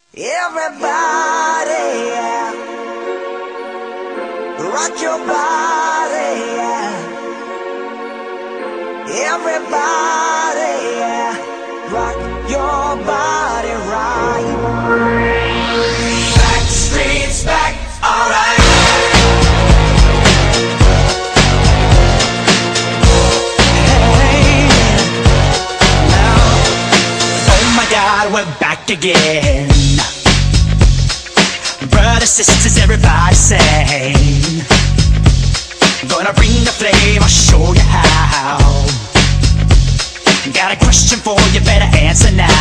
Everybody, yeah. Rock your body, yeah. Everybody, yeah. Rock your body right. Back streets back, alright. Hey, now, oh my God, we're back again. Brothers, sisters, everybody sing. Gonna bring the flame, I'll show you how. Got a question for you, better answer now.